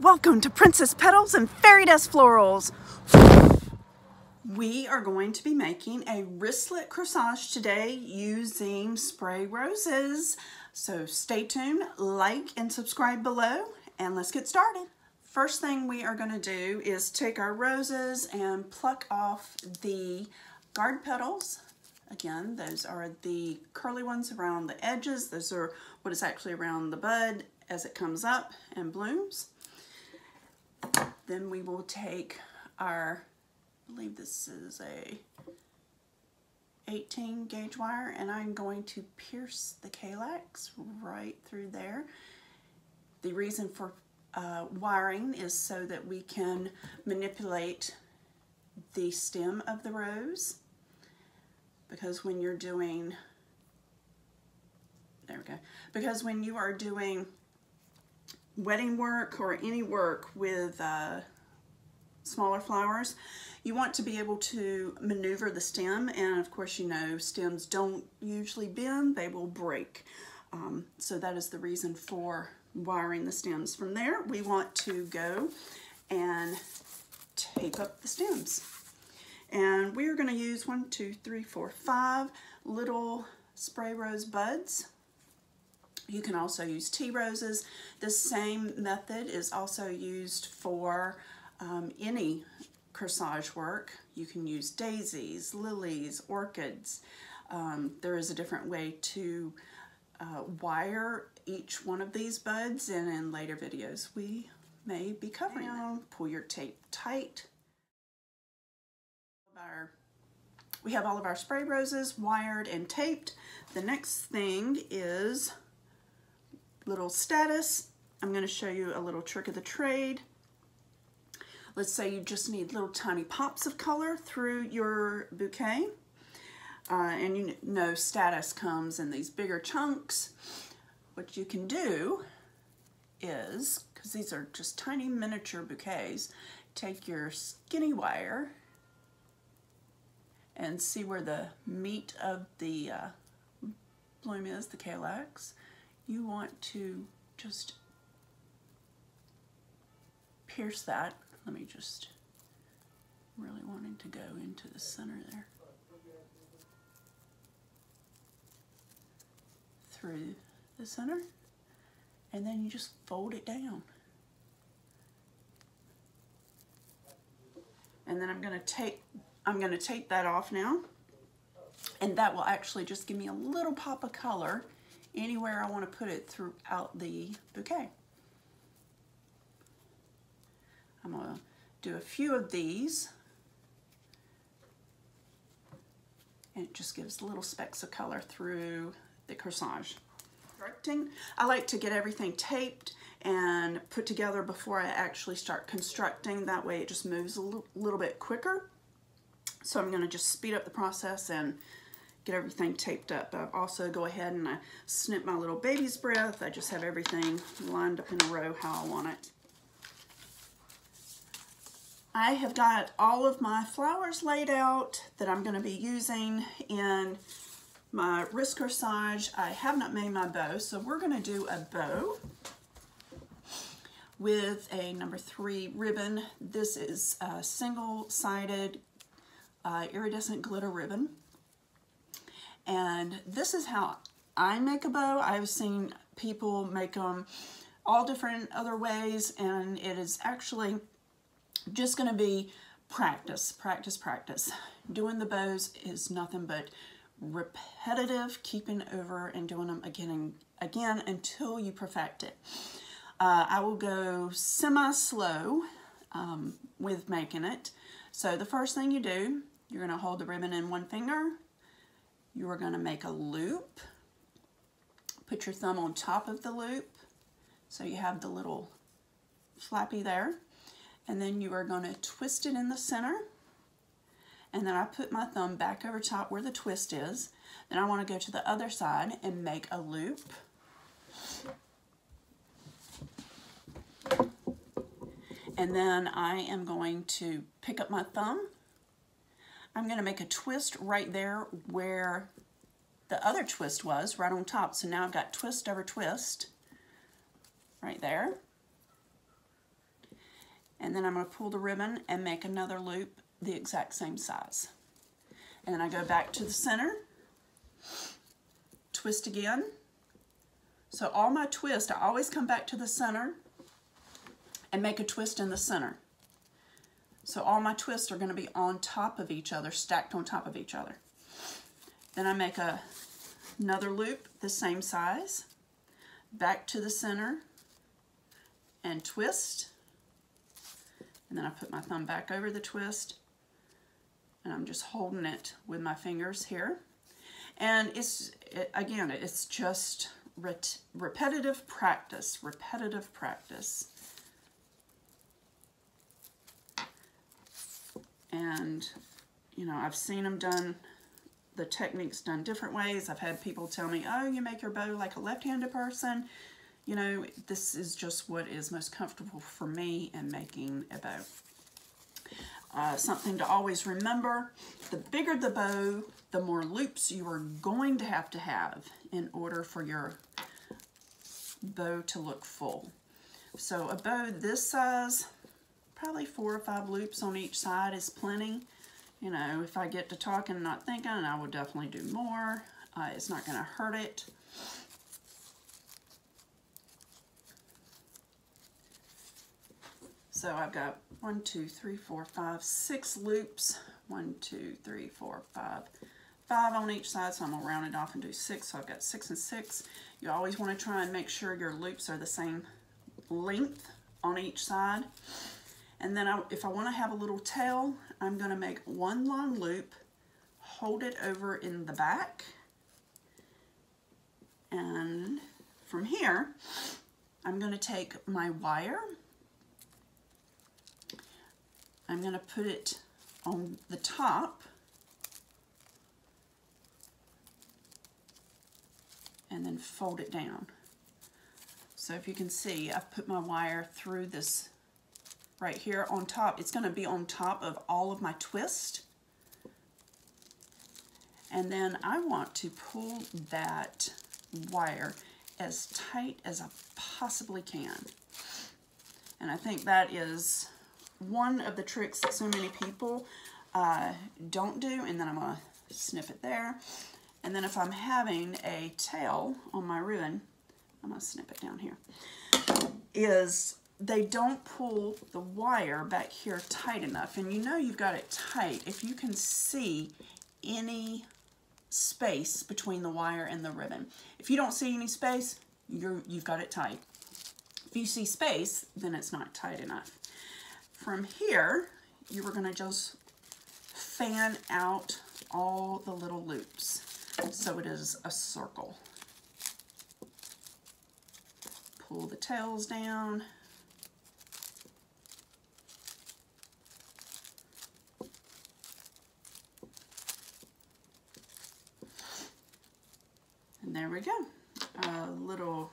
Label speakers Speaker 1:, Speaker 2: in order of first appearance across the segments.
Speaker 1: Welcome to Princess Petals and Fairy Dust Florals. We are going to be making a wristlet corsage today using spray roses. So stay tuned, like and subscribe below, and let's get started. First thing we are going to do is take our roses and pluck off the guard petals. Again, those are the curly ones around the edges. Those are what is actually around the bud as it comes up and blooms. Then we will take our, I believe this is a 18 gauge wire, and I'm going to pierce the calyx right through there. The reason for wiring is so that we can manipulate the stem of the rose, because when you're doing, there we go, because when you are doing wedding work or any work with smaller flowers, you want to be able to maneuver the stem, and of course you know stems don't usually bend, they will break. So that is the reason for wiring the stems. From there we want to go and tape up the stems, and we are going to use 5 little spray rose buds. You can also use tea roses. The same method is also used for any corsage work. You can use daisies, lilies, orchids. There is a different way to wire each one of these buds, and in later videos we may be covering them. Pull your tape tight. We have all of our spray roses wired and taped. The next thing is little status. I'm going to show you a little trick of the trade. Let's say you just need little tiny pops of color through your bouquet, and you know status comes in these bigger chunks. What you can do is, because these are just tiny miniature bouquets, take your skinny wire and see where the meat of the bloom is, the calyx. You want to just pierce that. Let me just, really wanting to go into the center there. Through the center, and then you just fold it down. And then I'm going to tape that off now, and that will actually just give me a little pop of color anywhere I want to put it throughout the bouquet. I'm going to do a few of these, and it just gives little specks of color through the corsage. I like to get everything taped and put together before I actually start constructing. That way it just moves a little bit quicker. So I'm going to just speed up the process and get everything taped up. I also go ahead and I snip my little baby's breath. I just have everything lined up in a row how I want it. I have got all of my flowers laid out that I'm going to be using in my wrist corsage. I have not made my bow, so we're going to do a bow with a number 3 ribbon. This is a single-sided iridescent glitter ribbon. And this is how I make a bow. I've seen people make them all different other ways, and it is actually just going to be practice, practice, practice. Doing the bows is nothing but repetitive, keeping over and doing them again and again until you perfect it. I will go semi-slow with making it. So the first thing you do, you're going to hold the ribbon in one finger. You are going to make a loop. Put your thumb on top of the loop so you have the little flappy there. And then you are going to twist it in the center. And then I put my thumb back over top where the twist is. Then I want to go to the other side and make a loop. And then I am going to pick up my thumb. I'm going to make a twist right there where the other twist was, right on top. So now I've got twist over twist right there. And then I'm going to pull the ribbon and make another loop the exact same size. And then I go back to the center, twist again. So all my twists, I always come back to the center and make a twist in the center. So all my twists are going to be on top of each other, stacked on top of each other. Then I make another loop the same size, back to the center, and twist. And then I put my thumb back over the twist, and I'm just holding it with my fingers here. And again, it's just repetitive practice, repetitive practice. And, you know, I've seen them done, the techniques done different ways. I've had people tell me, oh, you make your bow like a left-handed person. You know, this is just what is most comfortable for me in making a bow. Something to always remember, the bigger the bow, the more loops you are going to have in order for your bow to look full. So a bow this size, probably 4 or 5 loops on each side is plenty. You know, if I get to talking and not thinking, I will definitely do more. It's not going to hurt it. So I've got 1, 2, 3, 4, 5, 6 loops. 1, 2, 3, 4, 5. 5 on each side, so I'm going to round it off and do 6. So I've got 6 and 6. You always want to try and make sure your loops are the same length on each side. And then if I want to have a little tail, I'm going to make one long loop, hold it over in the back, and from here, I'm going to take my wire, I'm going to put it on the top, and then fold it down. So if you can see, I've put my wire through this right here on top. It's going to be on top of all of my twist. And then I want to pull that wire as tight as I possibly can. And I think that is one of the tricks that so many people don't do. And then I'm going to snip it there. And then if I'm having a tail on my ribbon, I'm going to snip it down here, is they don't pull the wire back here tight enough. And you know you've got it tight if you can see any space between the wire and the ribbon. If you don't see any space, you've got it tight. If you see space, then it's not tight enough. From here, you are going to just fan out all the little loops so it is a circle. Pull the tails down. And there we go, a little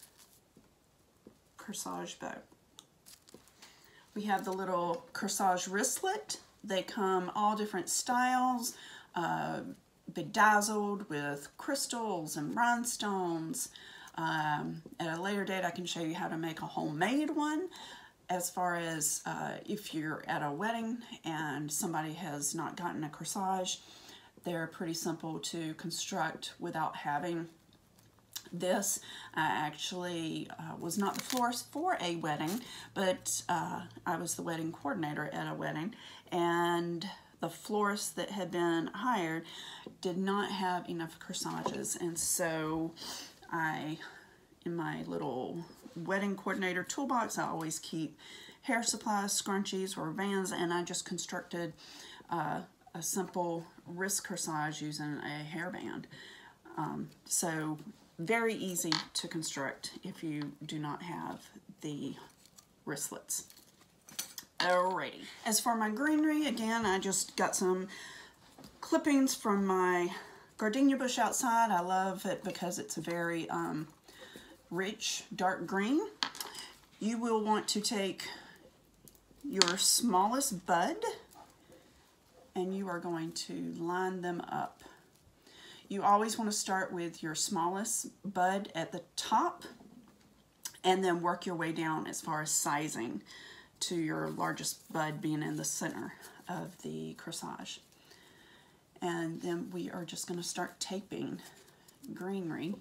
Speaker 1: corsage bow. We have the little corsage wristlet. They come all different styles, bedazzled with crystals and rhinestones. At a later date, I can show you how to make a homemade one. As far as if you're at a wedding and somebody has not gotten a corsage, they're pretty simple to construct without having this. I actually was not the florist for a wedding, but I was the wedding coordinator at a wedding, and the florist that had been hired did not have enough corsages, and so in my little wedding coordinator toolbox, I always keep hair supplies, scrunchies, or bands, and I just constructed a simple wrist corsage using a hairband. So very easy to construct if you do not have the wristlets. Alrighty. As for my greenery, again, I just got some clippings from my gardenia bush outside. I love it because it's a very rich dark green. You will want to take your smallest bud and you are going to line them up. You always want to start with your smallest bud at the top and then work your way down as far as sizing to your largest bud being in the center of the corsage. And then we are just going to start taping greenery.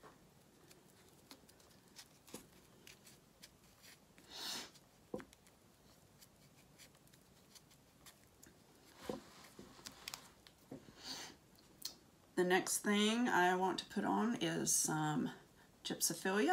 Speaker 1: The next thing I want to put on is some gypsophilia.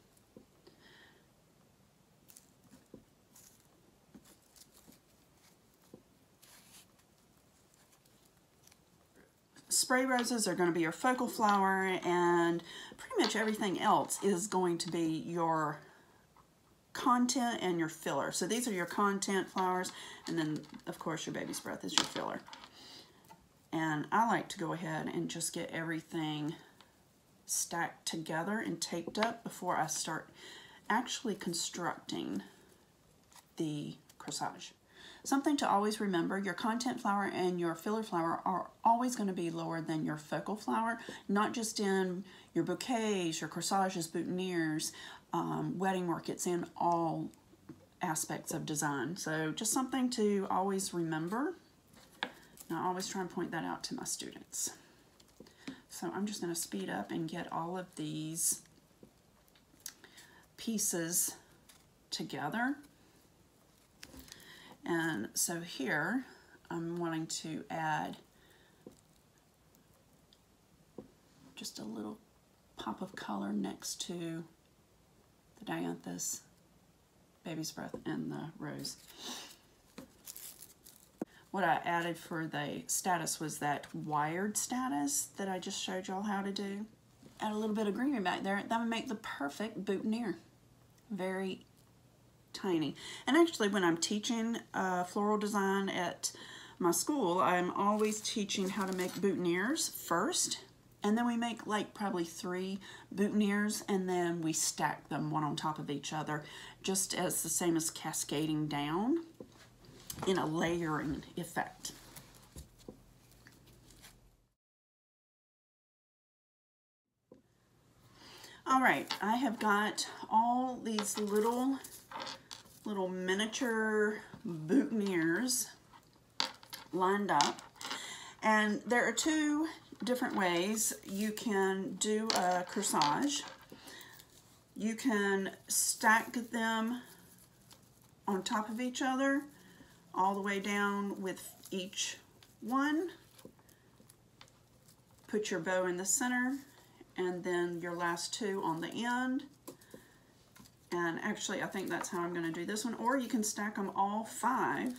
Speaker 1: Spray roses are going to be your focal flower, and pretty much everything else is going to be your content and your filler. So these are your content flowers, and then of course your baby's breath is your filler. And I like to go ahead and just get everything stacked together and taped up before I start actually constructing the corsage. Something to always remember, your content flower and your filler flower are always going to be lower than your focal flower, not just in your bouquets, your corsages, boutonnieres, wedding work. It's in all aspects of design. So just something to always remember. And I always try and point that out to my students. So I'm just going to speed up and get all of these pieces together. And so here I'm wanting to add just a little pop of color next to the dianthus, baby's breath, and the rose. What I added for the status was that wired status that I just showed y'all how to do. Add a little bit of greenery back there. That would make the perfect boutonniere. Very tiny. And actually, when I'm teaching floral design at my school, I'm always teaching how to make boutonnieres first. And then we make like probably 3 boutonnieres, and then we stack them one on top of each other, just as the same as cascading down in a layering effect. All right, I have got all these little miniature boutonnieres lined up, and there are 2 different ways you can do a corsage. You can stack them on top of each other all the way down with each one. Put your bow in the center and then your last 2 on the end. And actually I think that's how I'm going to do this one. Or you can stack them all 5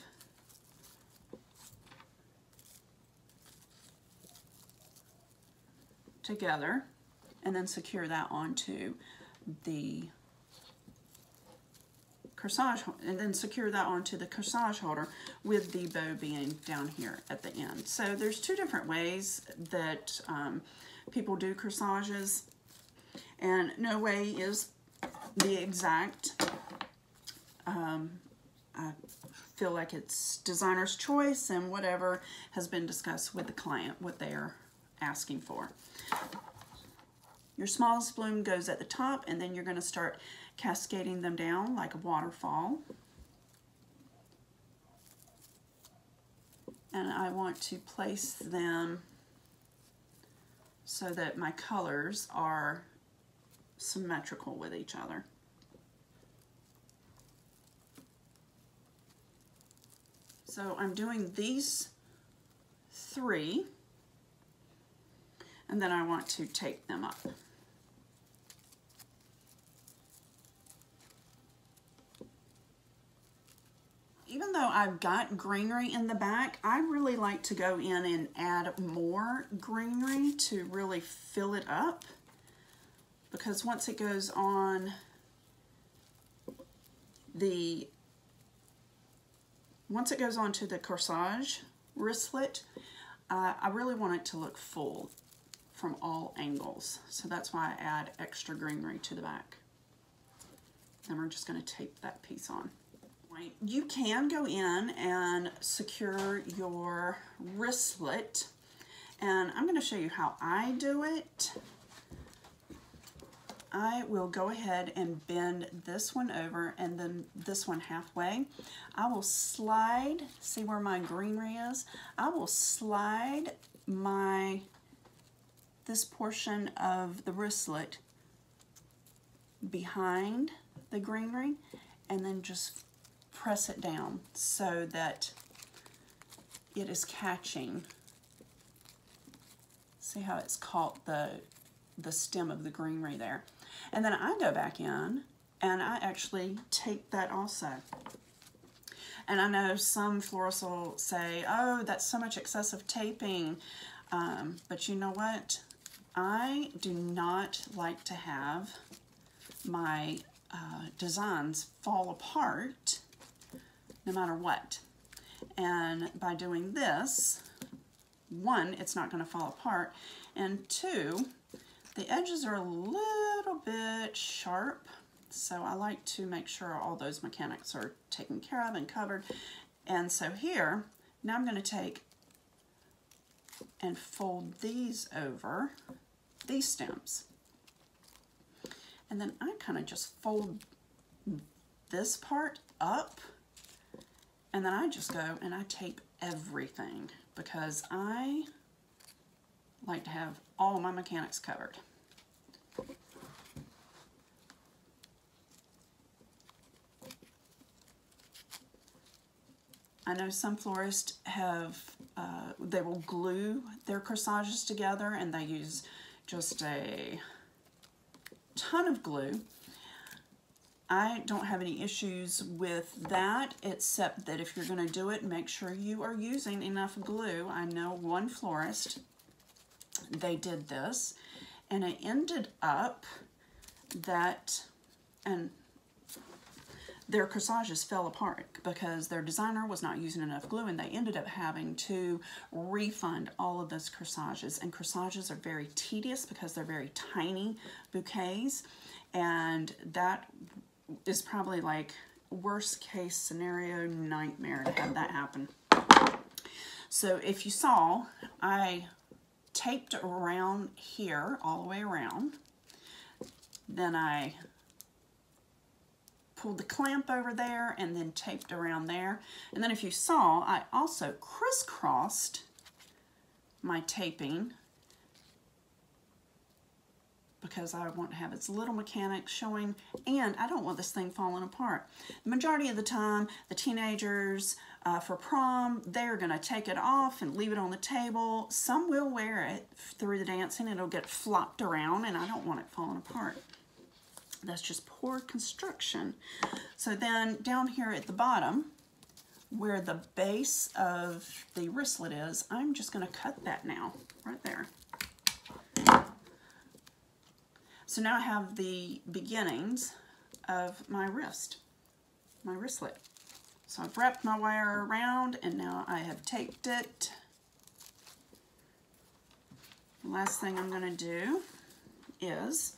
Speaker 1: together and then secure that onto the corsage, and then secure that onto the corsage holder with the bow being down here at the end. So there's 2 different ways that people do corsages, and no way is the exact. I feel like it's designer's choice and whatever has been discussed with the client, what they are asking for. Your smallest bloom goes at the top, and then you're going to start cascading them down like a waterfall. And I want to place them so that my colors are symmetrical with each other. So I'm doing these 3, and then I want to tape them up. Even though I've got greenery in the back, I really like to go in and add more greenery to really fill it up, because once it goes on to the corsage wristlet, I really want it to look full from all angles. So that's why I add extra greenery to the back. And we're just going to tape that piece on. You can go in and secure your wristlet, and I'm going to show you how I do it. I will go ahead and bend this one over and then this one halfway. I will slide, see where my greenery is? I will slide this portion of the wristlet behind the greenery and then just press it down so that it is catching. See how it's caught the stem of the greenery there. And then I go back in and I actually tape that also. And I know some florists will say, oh, that's so much excessive taping. But you know what? I do not like to have my designs fall apart no matter what. And by doing this, one, it's not going to fall apart, and two, the edges are a little bit sharp, so I like to make sure all those mechanics are taken care of and covered. And so here, now I'm going to take and fold these over, these stems. And then I kind of just fold this part up, and then I just go and I tape everything because I like to have all my mechanics covered. I know some florists have, they will glue their corsages together and they use just a ton of glue. I don't have any issues with that, except that if you're going to do it, make sure you are using enough glue. I know one florist, they did this, and it ended up that, and their corsages fell apart because their designer was not using enough glue, and they ended up having to refund all of those corsages. And corsages are very tedious because they're very tiny bouquets, and that is probably like worst case scenario nightmare to have that happen. So if you saw, I taped around here all the way around, then I pulled the clamp over there and then taped around there, and then if you saw, I also crisscrossed my taping because I want to have its little mechanics showing, and I don't want this thing falling apart. The majority of the time, the teenagers for prom, they're going to take it off and leave it on the table. Some will wear it through the dancing, and it'll get flopped around, and I don't want it falling apart. That's just poor construction. So then down here at the bottom, where the base of the wristlet is, I'm just going to cut that now, right there. So now I have the beginnings of my wristlet. So I've wrapped my wire around and now I have taped it. The last thing I'm going to do is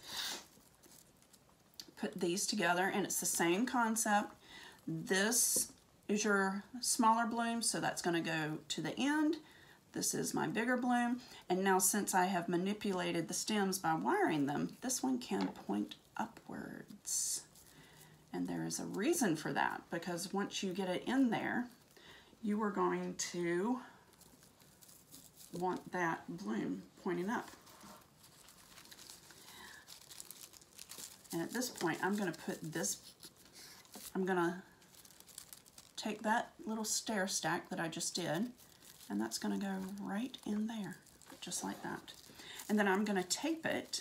Speaker 1: put these together, and it's the same concept. This is your smaller bloom, so that's going to go to the end. This is my bigger bloom, and now since I have manipulated the stems by wiring them, this one can point upwards. And there is a reason for that, because once you get it in there, you are going to want that bloom pointing up. And at this point, I'm going to put this, I'm going to take that little stair stack that I just did, and that's going to go right in there, just like that. And then I'm going to tape it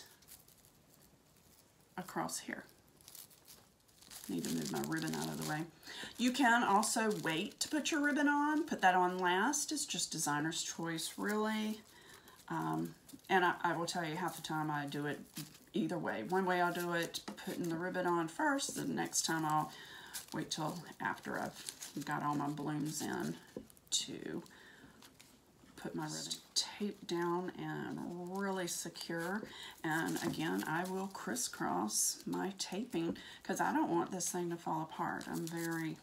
Speaker 1: across here. Need to move my ribbon out of the way. You can also wait to put your ribbon on, put that on last. It's just designer's choice, really. And I will tell you, half the time I do it either way. One way I'll do it putting the ribbon on first, the next time I'll wait till after I've got all my blooms in to put my ribbon. Tape down and really secure, and again I will crisscross my taping because I don't want this thing to fall apart. I'm very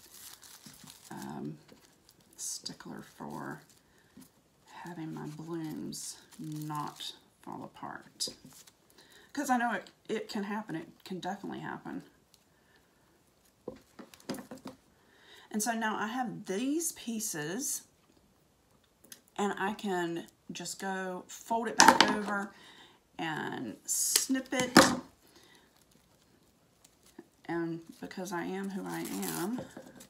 Speaker 1: stickler for having my blooms not fall apart. because I know it can happen. It can definitely happen. And so now I have these pieces, and I can just go fold it back over and snip it. And because I am who I am,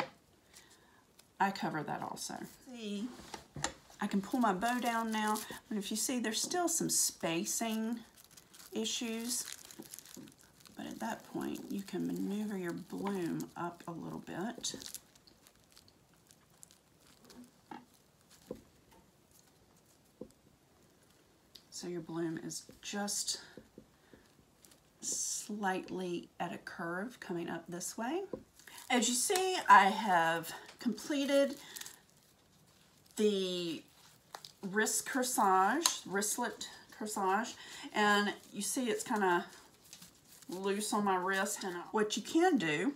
Speaker 1: I cover that also. See, I can pull my bow down now, and if you see, there's still some spacing issues, but at that point you can maneuver your bloom up a little bit. So your bloom is just slightly at a curve coming up this way. As you see, I have completed the wristlet corsage, and you see it's kind of loose on my wrist. And what you can do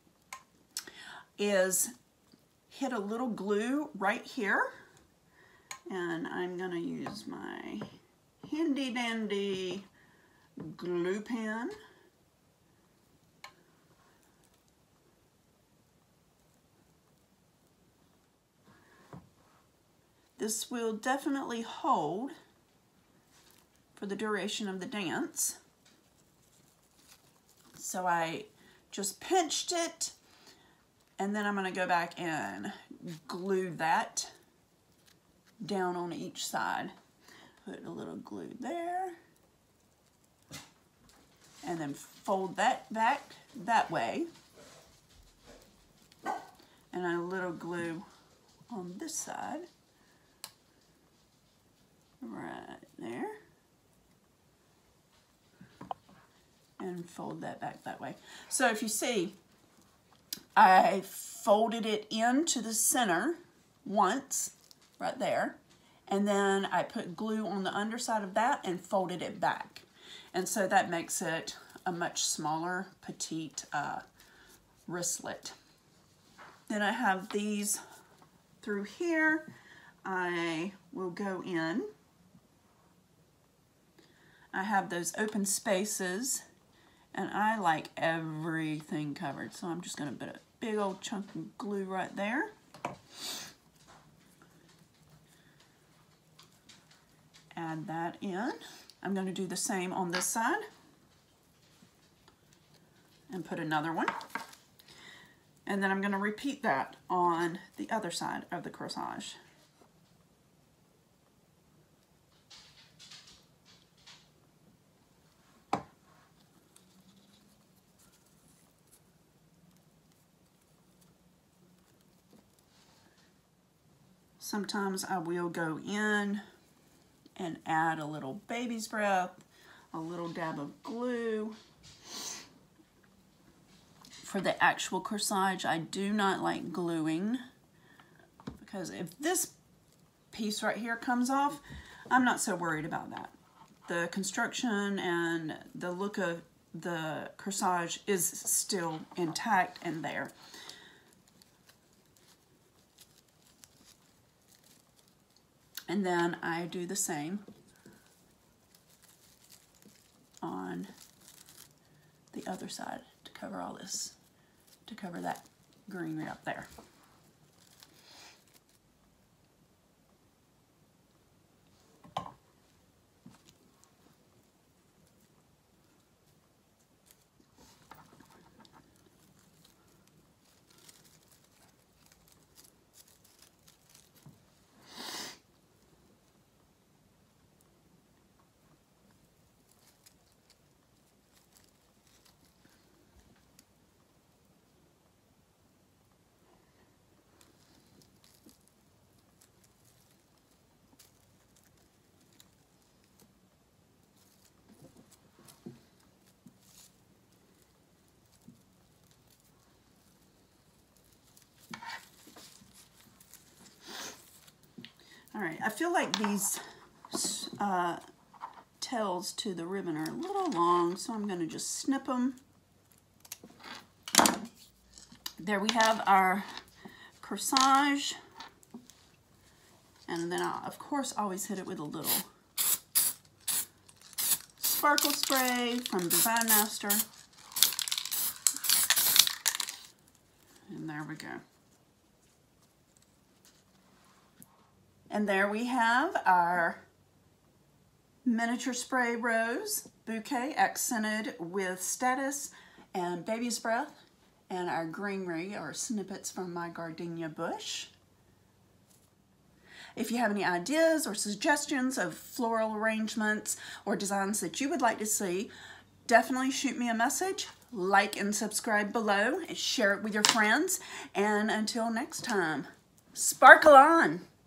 Speaker 1: is hit a little glue right here, and I'm going to use my handy dandy glue pen. This will definitely hold for the duration of the dance. So I just pinched it, and then I'm going to go back and glue that down on each side. Put a little glue there, and then fold that back that way, and a little glue on this side, right there, and fold that back that way. So if you see, I folded it into the center once, right there, and then I put glue on the underside of that and folded it back. And so that makes it a much smaller, petite wristlet. Then I have these through here. I will go in. I have those open spaces, and I like everything covered. So I'm just gonna put a big old chunk of glue right there. Add that in. I'm going to do the same on this side and put another one. And then I'm going to repeat that on the other side of the corsage. Sometimes I will go in and add a little baby's breath, a little dab of glue. For the actual corsage, I do not like gluing, because if this piece right here comes off, I'm not so worried about that. The construction and the look of the corsage is still intact and there. And then I do the same on the other side to cover all this, to cover that greenery up there. All right, I feel like these tails to the ribbon are a little long, so I'm going to just snip them. There we have our corsage, and then I'll, of course, always hit it with a little sparkle spray from Design Master. And there we go. And there we have our miniature spray rose bouquet accented with Status and Baby's Breath, and our greenery or snippets from my gardenia bush. If you have any ideas or suggestions of floral arrangements or designs that you would like to see, definitely shoot me a message, like and subscribe below, and share it with your friends. And until next time, sparkle on!